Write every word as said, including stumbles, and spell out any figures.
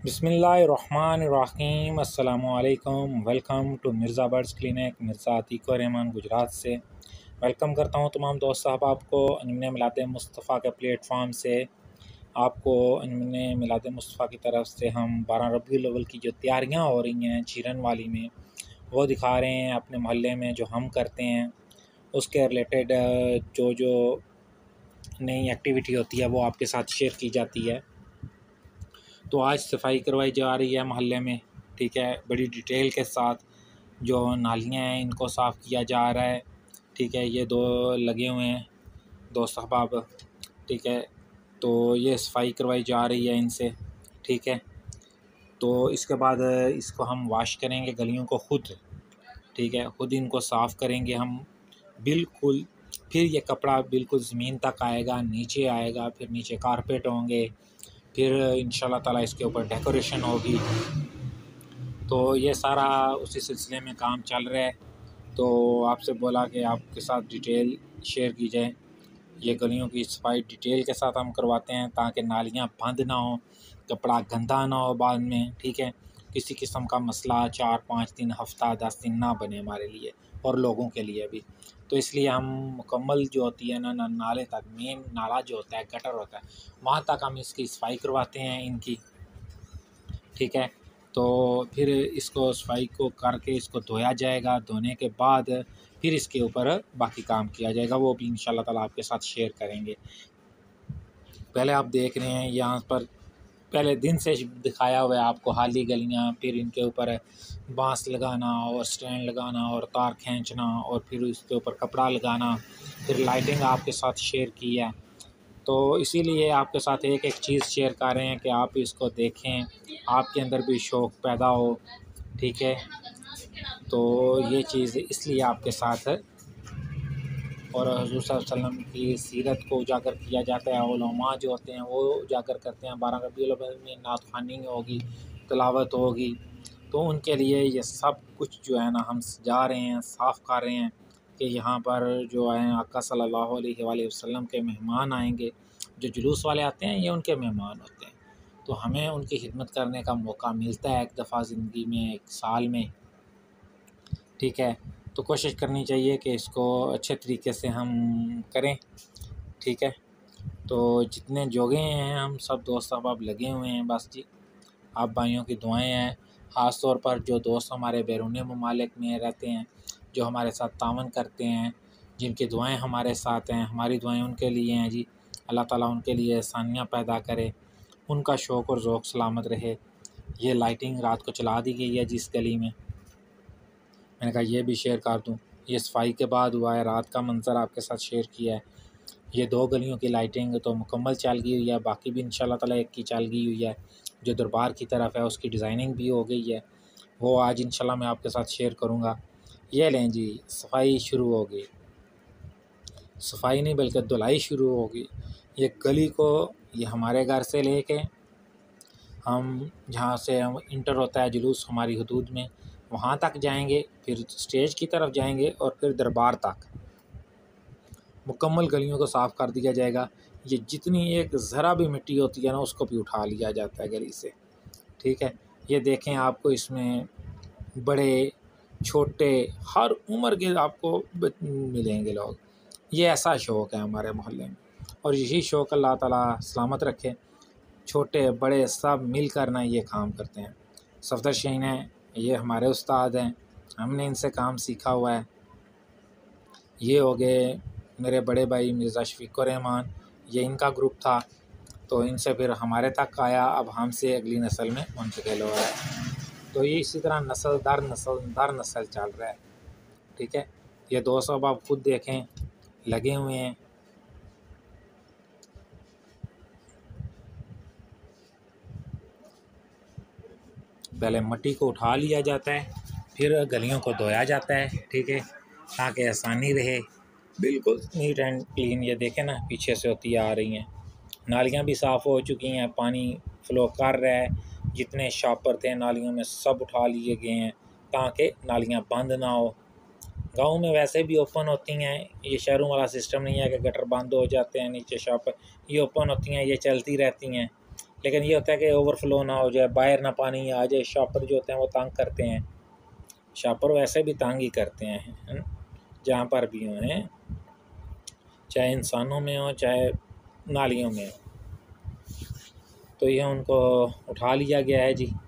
बिस्मिल्लाहिर्रहमानिर्रहीम अस्सलामुअलैकुम। Welcome to Mirza birds clinic, Mirza Atiq Rahman Gujarat से वेलकम करता हूँ तमाम दोस्त साहब आपको अनमने मिलाद मुस्तफ़ा के प्लेटफॉर्म से। आपको अनमने मिलाद मुस्तफ़ा की तरफ से हम बारह रबीउल अव्वल की जो तैयारियाँ हो रही हैं चीरन वाली में, वो दिखा रहे हैं अपने मोहल्ले में जो हम करते हैं उसके रिलेटेड जो जो नई एक्टिविटी होती है वो आपके साथ शेयर की जाती है। तो आज सफाई करवाई जा रही है मोहल्ले में, ठीक है, बड़ी डिटेल के साथ। जो नालियाँ हैं इनको साफ़ किया जा रहा है, ठीक है। ये दो लगे हुए हैं दोस्त अहबाब, ठीक है। तो ये सफाई करवाई जा रही है इनसे, ठीक है। तो इसके बाद इसको हम वाश करेंगे गलियों को खुद, ठीक है, खुद इनको साफ़ करेंगे हम बिल्कुल। फिर ये कपड़ा बिल्कुल ज़मीन तक आएगा, नीचे आएगा, फिर नीचे कारपेट होंगे, फिर इंशाल्लाह ताला इसके ऊपर डेकोरेशन होगी। तो ये सारा उसी सिलसिले में काम चल रहा है। तो आपसे बोला कि आपके साथ डिटेल शेयर की जाए। ये गलियों की सफाई डिटेल के साथ हम करवाते हैं ताकि नालियाँ बंद ना हो, कपड़ा गंदा ना हो बाद में, ठीक है। किसी किस्म का मसला चार पाँच दिन, हफ़्ता दस दिन ना बने हमारे लिए और लोगों के लिए भी। तो इसलिए हम मुकम्मल जो होती है ना ना नाले तक, मेन नाला जो होता है, गटर होता है, वहाँ तक हम इसकी सफाई करवाते हैं इनकी, ठीक है। तो फिर इसको सफाई को करके इसको धोया जाएगा, धोने के बाद फिर इसके ऊपर बाकी काम किया जाएगा, वो भी इंशाल्लाह ताला आपके साथ शेयर करेंगे। पहले आप देख रहे हैं यहाँ पर पहले दिन से दिखाया हुआ है आपको हाली गलियाँ, फिर इनके ऊपर बांस लगाना और स्टैंड लगाना और तार खींचना और फिर इसके ऊपर कपड़ा लगाना, फिर लाइटिंग आपके साथ शेयर की है। तो इसीलिए आपके साथ एक एक चीज़ शेयर कर रहे हैं कि आप इसको देखें, आपके अंदर भी शौक़ पैदा हो, ठीक है। तो ये चीज़ इसलिए आपके साथ है। और हुज़ूर सल्लल्लाहु अलैहि वसल्लम की सीरत को उजागर किया जाता है, उलमा जो होते हैं वो उजागर करते हैं। बारह रबीउल अव्वल में नात ख़्वानी होगी, तिलावत होगी, तो उनके लिए ये सब कुछ जो है ना हम सजा रहे हैं, साफ़ कर रहे हैं कि यहाँ पर जो है आका सल्लल्लाहु अलैहि वसल्लम के मेहमान आएंगे। जो जुलूस वाले आते हैं ये उनके मेहमान होते हैं, तो हमें उनकी खिदमत करने का मौका मिलता है एक दफ़ा ज़िंदगी में, एक साल में, ठीक है। तो कोशिश करनी चाहिए कि इसको अच्छे तरीके से हम करें, ठीक है। तो जितने जोगे हैं हम सब दोस्त अहबाब लगे हुए हैं, बस जी आप भाइयों की दुआएं हैं। ख़ास तौर पर जो दोस्त हमारे बैरून ममालिक में रहते हैं, जो हमारे साथ तावन करते हैं, जिनकी दुआएं हमारे साथ हैं, हमारी दुआएं उनके लिए हैं जी। अल्लाह ताला उनके लिए आसानियाँ पैदा करे, उनका शौक़ और ज़ौक़ सलामत रहे। ये लाइटिंग रात को चला दी गई है जिस गली में, मैंने कहा ये भी शेयर कर दूं। ये सफाई के बाद हुआ है, रात का मंज़र आपके साथ शेयर किया है। ये दो गलियों की लाइटिंग तो मुकम्मल चल गई हुई है, बाकी भी इंशाल्लाह ताला एक की चल गई हुई है। जो दरबार की तरफ है उसकी डिज़ाइनिंग भी हो गई है, वो आज इंशाल्लाह मैं आपके साथ शेयर करूँगा। ये लें जी, सफाई शुरू हो गई, सफाई नहीं बल्कि धुलाई शुरू हो गई। ये गली को ये हमारे घर से लेके हम जहाँ से हम इंटर होता है जुलूस हमारी हदूद में, वहाँ तक जाएंगे, फिर स्टेज की तरफ जाएंगे और फिर दरबार तक मुकम्मल गलियों को साफ़ कर दिया जाएगा। ये जितनी एक ज़रा भी मिट्टी होती है ना उसको भी उठा लिया जाता है गली से, ठीक है। ये देखें आपको इसमें बड़े छोटे हर उम्र के आपको मिलेंगे लोग। ये ऐसा शौक़ है हमारे मोहल्ले में और यही शौक़ अल्लाह ताला सलामत रखे। छोटे बड़े सब मिल कर ना ये काम करते हैं। सफदर शहीन हैं, ये हमारे उस्ताद हैं, हमने इनसे काम सीखा हुआ है। ये हो गए मेरे बड़े भाई मिर्ज़ा शफ़ीक़ुर रहमान, ये इनका ग्रुप था, तो इनसे फिर हमारे तक आया, अब हमसे अगली नस्ल में मुंतकिल हो रहा है। तो ये इसी तरह नस्ल दर नस्ल दर नस्ल चल रहा है, ठीक है। ये दो सब आप खुद देखें लगे हुए हैं। पहले मिट्टी को उठा लिया जाता है, फिर गलियों को धोया जाता है, ठीक है, ताकि आसानी रहे, बिल्कुल नीट एंड क्लीन। ये देखें ना पीछे से होती आ रही हैं, नालियाँ भी साफ़ हो चुकी हैं, पानी फ़्लो कर रहा है। जितने शॉपर थे नालियों में सब उठा लिए गए हैं ताकि नालियाँ बंद ना हो। गांव में वैसे भी ओपन होती हैं, ये शहरों वाला सिस्टम नहीं है कि गटर बंद हो जाते हैं नीचे शॉपर, ये ओपन होती हैं, ये चलती रहती हैं। लेकिन ये होता है कि ओवरफ्लो ना हो जाए, बाहर ना पानी आ जाए। शॉपर जो होते हैं वो तंग करते हैं, शॉपर वैसे भी तंग ही करते हैं जहाँ पर भी हो, हैं चाहे इंसानों में हो चाहे नालियों में हो। तो ये उनको उठा लिया गया है जी।